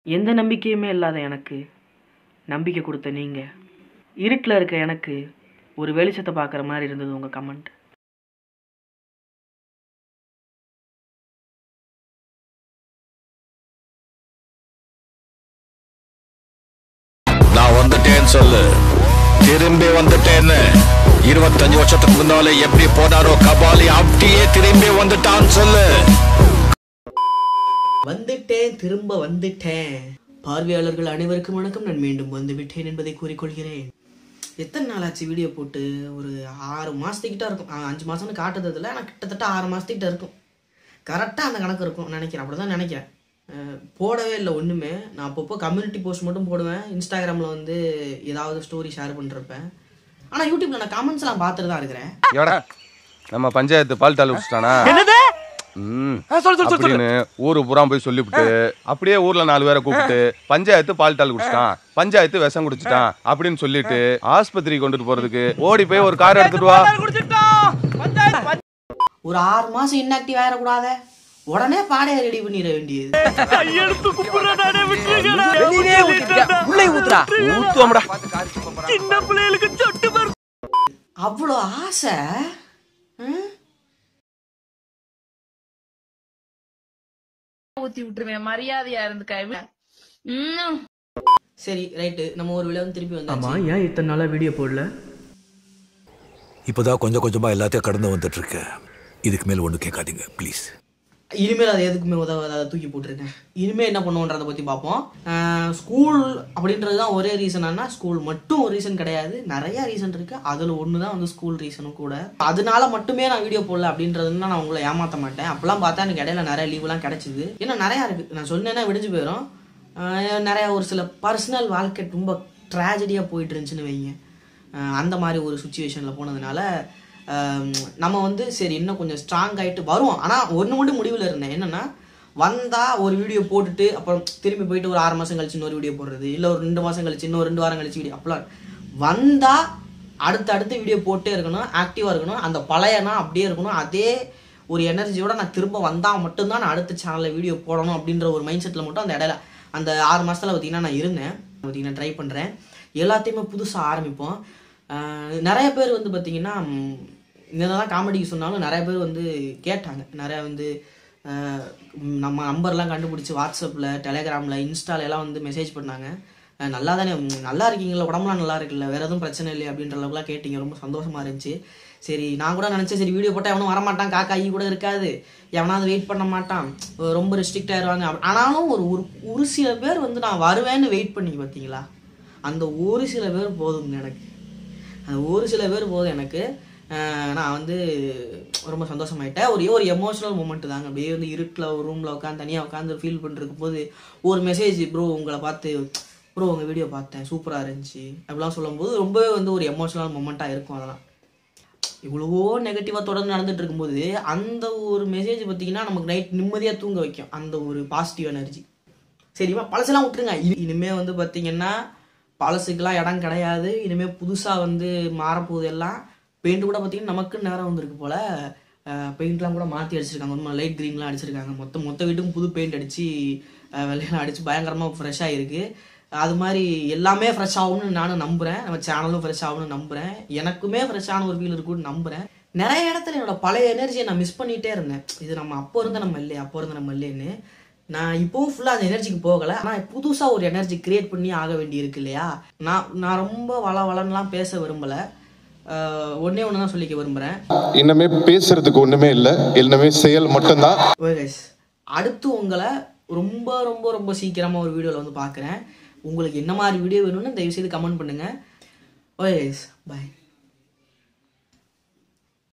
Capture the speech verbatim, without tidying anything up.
எந்த நம்பிக்கையுமே இல்லாத எனக்கு நம்பிக்கை கொடுத்த நீங்கள், இருட்டில் இருக்க எனக்கு ஒரு வெளிச்சத்தை பார்க்குற மாதிரி இருந்தது உங்கள் கமெண்ட். நான் வந்துட்டேன்னு சொல்லு, திரும்பி வந்துட்டேன்னு. இருபத்தஞ்சு வருஷத்துக்கு முன்னாலே எப்படி போனாரோ கபாலி, அப்படியே திரும்பி வந்துட்டான்னு சொல்லு. வந்துட்டேன், திரும்ப வந்துட்டேன். பார்வையாளர்கள் அனைவருக்கும் வணக்கம். நான் மீண்டும் வந்து விட்டேன் என்பதை கூறிக்கொள்கிறேன். எத்தனை நாள் ஆச்சு வீடியோ போட்டு? ஒரு ஆறு மாதத்துக்கிட்ட இருக்கும். அஞ்சு மாதம்னு காட்டுறதுல ஆனால் கிட்டத்தட்ட ஆறு மாதத்துக்கிட்ட இருக்கும். கரெக்டாக அந்த கணக்கு இருக்கும் நினைக்கிறேன். அப்படி தான் நினைக்கிறேன். போடவே இல்லை ஒன்றுமே. நான் அப்பப்போ கம்யூனிட்டி போஸ்ட் மட்டும் போடுவேன். இன்ஸ்டாகிராமில் வந்து ஏதாவது ஸ்டோரி ஷேர் பண்ணிருப்பேன். ஆனால் யூடியூப்ல நான் கமெண்ட்ஸ்லாம் பார்த்துட்டு தான் இருக்கிறேன். நம்ம பஞ்சாயத்து பால்டால் விட்டுட்டானா ஊரு புறா போய் சொல்லிவிட்டு அப்படியே ஊர்ல நாலு பேரை கூப்பிட்டு பஞ்சாயத்து பால்டால் குடிச்சிட்டான், பஞ்சாயத்து விஷம் குடிச்சிட்டான் அப்படின்னு சொல்லிட்டு ஆஸ்பத்திரி கொண்டுட்டு போறதுக்கு ஓடி போய் ஒரு கார் எடுத்துட்டு வா. ஒரு ஆறு மாசம் இன்ஆக்டிவ் ஆயிடக்கூடாத, உடனே பாடையை ரெடி பண்ணிட வேண்டியது. அவ்வளோ ஆசை. ஊத்தி விட்டுருவேன், மரியாதையா இருந்துக்க. சரி ரைட்டு, நம்ம ஒரு விளையாட்டு திருப்பி வந்தோம். ஆமா, ஏன் இத்தனை நாளா வீடியோ போடல? இப்போதான் கொஞ்சம் கொஞ்சமா எல்லாத்தையும் கடந்து வந்துட்டு இருக்கு. இதுக்கு மேல ஒண்ணு கேட்காதீங்க ப்ளீஸ். இனிமேல் அதை எதுக்குமே உதவாத, அதை தூக்கி போட்டுருக்கேன். இனிமேல் என்ன பண்ணுவோன்றதை பற்றி பார்ப்போம். ஸ்கூல் அப்படின்றது தான் ஒரே ரீசனா? ஸ்கூல் மட்டும் ஒரு ரீசன் கிடையாது, நிறைய ரீசன் இருக்கு. அதில் ஒன்று தான் வந்து ஸ்கூல் ரீசனும் கூட. அதனால மட்டுமே நான் வீடியோ போடல அப்படின்றதுன்னா நான் உங்களை ஏமாற்ற மாட்டேன். அப்பெல்லாம் பார்த்தா எனக்கு இடையில நிறைய லீவ்லாம் கிடைச்சிது. ஏன்னா நிறையா இருக்குது, நான் சொன்னேன்னா விடிஞ்சு போயிடும். நிறையா ஒரு சில பர்சனல் வாழ்க்கை ரொம்ப ட்ராஜடியாக போயிட்டு இருந்துச்சுன்னு வைங்க. அந்த மாதிரி ஒரு சுச்சுவேஷனில் போனதுனால நம்ம வந்து சரி இன்னும் கொஞ்சம் ஸ்ட்ராங் ஆகிட்டு வருவோம். ஆனால் ஒன்று மட்டும் முடிவில் இருந்தேன். என்னென்னா, வந்தால் ஒரு வீடியோ போட்டுட்டு அப்புறம் திரும்பி போயிட்டு ஒரு ஆறு மாதம் கழிச்சு இன்னொரு வீடியோ போடுறது, இல்லை ஒரு ரெண்டு மாதம் கழிச்சு இன்னொரு ரெண்டு வாரம் கழிச்சு வீடியோ. அப்பெல்லாம் வந்தால் அடுத்து அடுத்து வீடியோ போட்டே இருக்கணும், ஆக்டிவாக இருக்கணும். அந்த பழையனா அப்படியே இருக்கணும். அதே ஒரு எனர்ஜியோட நான் திரும்ப வந்தால் மட்டும்தான் நான் அடுத்த சேனலில் வீடியோ போடணும் அப்படின்ற ஒரு மைண்ட் செட்டில் மட்டும் அந்த இடையில அந்த ஆறு மாதத்தில் பார்த்திங்கன்னா நான் இருந்தேன். பார்த்திங்கன்னா ட்ரை பண்ணுறேன். எல்லாத்தையுமே புதுசாக ஆரம்பிப்போம். நிறைய பேர் வந்து பார்த்திங்கன்னா என்னதான் காமெடிக்கு சொன்னாலும் நிறைய பேர் வந்து கேட்டாங்க. நிறையா வந்து நம்ம நம்பர்லாம் கண்டுபிடிச்சி வாட்ஸ்அப்பில், டெலிகிராமில், இன்ஸ்டால எல்லாம் வந்து மெசேஜ் பண்ணாங்க. நல்லா தானே, நல்லா இருக்கீங்களா, உடம்புலாம் நல்லா இருக்குல்ல, வேறு எதுவும் பிரச்சனை இல்லை அப்படின்ற அளவுக்குலாம் கேட்டிங்க. ரொம்ப சந்தோஷமாக இருந்துச்சு. சரி, நான் கூட நினச்சேன் சரி வீடியோ போட்டால் எவனும் வரமாட்டான், காக்கா ஐ கூட இருக்காது, எவனாவது வெயிட் பண்ண மாட்டான், ரொம்ப ரெஸ்ட்ரிக்ட் ஆயிடுவாங்க. ஆனாலும் ஒரு ஒரு சில பேர் வந்து நான் வருவேன்னு வெயிட் பண்ணி பார்த்தீங்களா, அந்த ஒரு சில பேர் போதுங்க எனக்கு. அந்த ஒரு சில பேர் போதும் எனக்கு. நான் வந்து ரொம்ப சந்தோஷமாயிட்டேன். ஒரே ஒரு எமோஷனல் மூமெண்ட் தாங்க. அப்படியே வந்து இருட்டில் ஒரு ரூமில் உட்காந்து தனியாக உட்காந்து ஃபீல் பண்ணிருக்கும் போது ஒரு மெசேஜ், ப்ரோ உங்களை பார்த்து, ப்ரோ உங்கள் வீடியோ பார்த்தேன் சூப்பராக இருந்துச்சு அப்படிலாம் சொல்லும்போது ரொம்பவே வந்து ஒரு எமோஷனல் மூமெண்ட்டாக இருக்கும். அதெல்லாம் இவ்வளவோ நெகட்டிவாக தொடர்ந்து நடந்துட்டு இருக்கும்போது அந்த ஒரு மெசேஜ் பார்த்திங்கன்னா நமக்கு நைட் நிம்மதியாக தூங்க வைக்கும். அந்த ஒரு பாசிட்டிவ் எனர்ஜி. சரிவா, பழசெல்லாம் விட்டுருங்க. இனிமேல் வந்து பார்த்திங்கன்னா பழசுக்கெல்லாம் இடம் கிடையாது. இனிமேல் புதுசாக வந்து மாறப்போகுது எல்லாம். பெயிண்ட் கூட பார்த்தீங்கன்னா நமக்கு நேரம் வந்திருக்கு போல். பெயிண்ட்லாம் கூட மாற்றி அடிச்சிருக்காங்க. ரொம்ப லைட் க்ரீன்லாம் அடிச்சிருக்காங்க. மொத்தம் மொத்த வீட்டுக்கும் புது பெயிண்ட் அடித்து வெள்ளையெல்லாம் அடித்து பயங்கரமாக ஃப்ரெஷ்ஷாக இருக்குது. அது மாதிரி எல்லாமே ஃப்ரெஷ் ஆகும்னு நானும் நம்புகிறேன். நம்ம சேனலும் ஃப்ரெஷ் ஆகும்னு நம்புகிறேன். எனக்குமே ஃப்ரெஷ்ஷான ஒரு ஃபீல் இருக்குன்னு நம்புகிறேன். நிறைய இடத்துல என்னோடய பழைய எனர்ஜியை நான் மிஸ் பண்ணிகிட்டே இருந்தேன். இது நம்ம அப்போ இருந்த நம்ம இல்லையே, அப்போ இருந்த நம்ம இல்லைன்னு. நான் இப்போவும் ஃபுல்லாக அந்த எனர்ஜிக்கு போகலை. ஆனால் புதுசாக ஒரு எனர்ஜி கிரியேட் பண்ணி ஆக வேண்டி இருக்கு இல்லையா. நான் நான் ரொம்ப வள வளன்லாம் பேச விரும்பலை. ஒன்னே ஒன்று தான் சொல்லிக்க விரும்புகிறேன். இன்னமே பேசுறதுக்கு ஒன்றுமே இல்லை, எல்லாமே செயல் மட்டும்தான். அடுத்து உங்களை ரொம்ப ரொம்ப ரொம்ப சீக்கிரமாக ஒரு வீடியோவில் வந்து பார்க்குறேன். உங்களுக்கு என்ன மாதிரி வீடியோ வேணும்னு தயவுசெய்து கமெண்ட் பண்ணுங்கள். ஓகே, பாய்.